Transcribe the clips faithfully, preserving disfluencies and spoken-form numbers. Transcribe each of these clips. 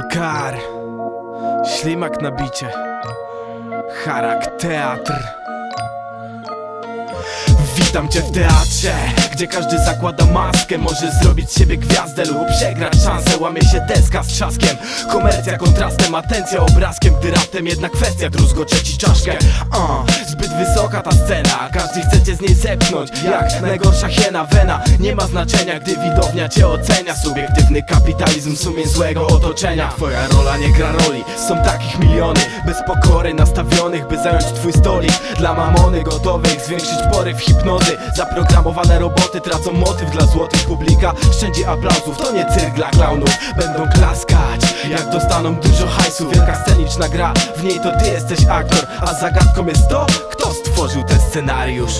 Kar, ślimak na bicie, Harak Teatr. Witam cię w teatrze, gdzie każdy zakłada maskę. Może zrobić z siebie gwiazdę lub przegrać szansę. Łamie się deska z trzaskiem, komercja kontrastem, atencja obrazkiem. Gdy raptem jedna kwestia, druzgocze ci czaszkę. uh, Zbyt wysoka ta scena, każdy chce cię z niej zepchnąć jak najgorsza hiena. Wena nie ma znaczenia, gdy widownia cię ocenia. Subiektywny kapitalizm, sumień złego otoczenia. Twoja rola nie gra roli, są takich miliony bez pokory nastawionych, by zająć twój stolik. Dla mamony gotowych zwiększyć poryw hipnozy. Zaprogramowane roboty tracą motyw dla złotych. Publika szczędzi aplauzów, to nie cyrk dla klaunów. Będą klaskać, jak dostaną dużo hajsu. Wielka sceniczna gra, w niej to ty jesteś aktor. A zagadką jest to, kto stworzył ten scenariusz.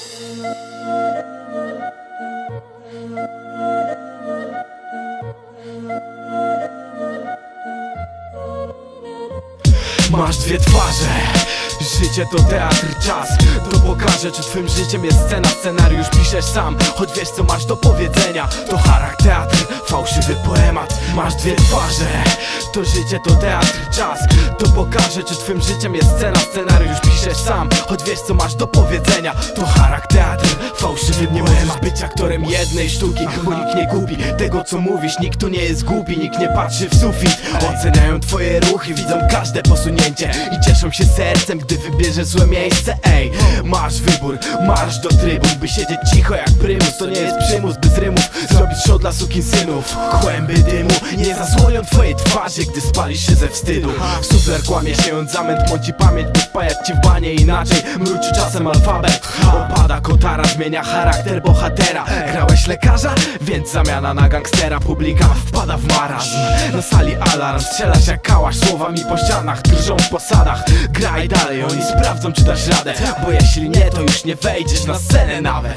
Masz dwie twarze, życie to teatr, czas to pokaże, czy twym życiem jest scena. Scenariusz piszesz sam, choć wiesz co masz do powiedzenia. To Harak Teatr, fałszywy poemat. Masz dwie twarze, to życie to teatr, czas to pokaże, czy twym życiem jest scena. Scenariusz piszesz sam, choć wiesz co masz do powiedzenia. To Harak Teatr, fałszywy poemat. Nie możesz być aktorem jednej sztuki, bo nikt nie kupi tego co mówisz. Nikt tu nie jest głupi, nikt nie patrzy w sufit. Oceniają twoje ruchy, widzą każde posunięcie i cieszą się sercem, gdy wybierzesz złe miejsce. Ej, masz wybór, marsz do trybun, by siedzieć cicho jak prymus. To nie jest przymus, by z rymów zrobić show dla sukinsynów. Kłęby dymu nie zasłonią twojej twarzy, gdy spalisz się ze wstydu. Sufler kłamie się, zamęt mąci pamięć, by wpajać ci w banie inaczej. Mruczy czasem alfabet, opada kotara, zmienia charakter bohatera. Grałeś lekarza? Więc zamiana na gangstera. Publika wpada w marazm, na sali alarm, strzelasz jak kałasz, słowami po ścianach drżą w posadach. Graj dalej, oni sprawdzą czy dasz radę, bo jeśli nie, to już nie wejdziesz na scenę nawet.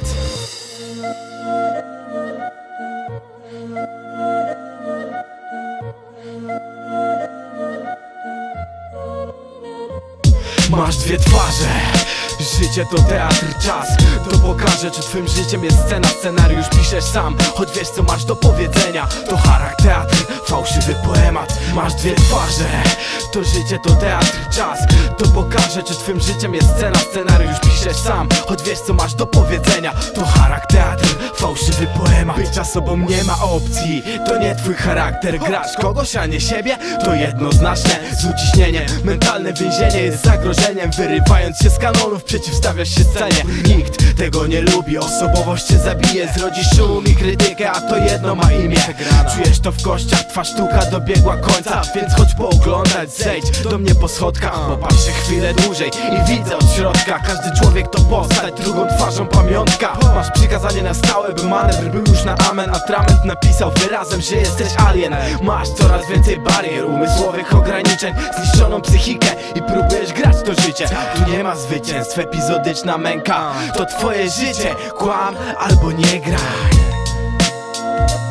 Masz dwie twarze, życie to teatr, czas to pokaże, czy twym życiem jest scena. Scenariusz piszesz sam, choć wiesz co masz do powiedzenia. To Harak Teatr, fałszywy poemat. Masz dwie twarze, to życie to teatr, czas to pokaże, czy twym życiem jest scena. Scenariusz piszesz sam, choć wiesz co masz do powiedzenia. To Harak Teatr, fałszywy poemat. Bycia sobą nie ma opcji, to nie twój charakter. Grasz kogoś, a nie siebie, to jednoznaczne. Z uciśnieniem, mentalne więzienie jest zagrożeniem. Wyrywając się z kanonów, przeciwstawiasz się scenie. Nikt tego nie lubi, osobowość cię zabije. Zrodzisz szum i krytykę, a to jedno ma imię. Czujesz to w kościach, twa sztuka dobiegła końca. Więc chodź pooglądać, zejdź do mnie po schodkach. Popatrzę chwilę dłużej i widzę od środka. Każdy człowiek to postać, drugą twarzą pamiątka. Masz przykazanie na stałe, by manewr był już na amen. Atrament napisał wyrazem, że jesteś alien. Masz coraz więcej barier, umysłowych ograniczeń, zniszczoną psychikę i próbujesz grać to życie. Tu nie ma zwycięstw, epizodyczna męka. To twoje życie, kłam albo nie graj.